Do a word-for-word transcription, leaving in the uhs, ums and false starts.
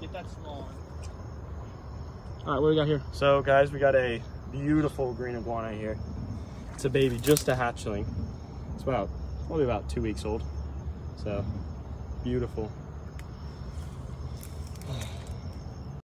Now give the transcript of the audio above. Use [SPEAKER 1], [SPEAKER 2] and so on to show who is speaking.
[SPEAKER 1] Get that small one.
[SPEAKER 2] All right, what do we got here? So guys, we got a beautiful green iguana here. It's a baby, just a hatchling. It's about, probably about two weeks old. So, beautiful.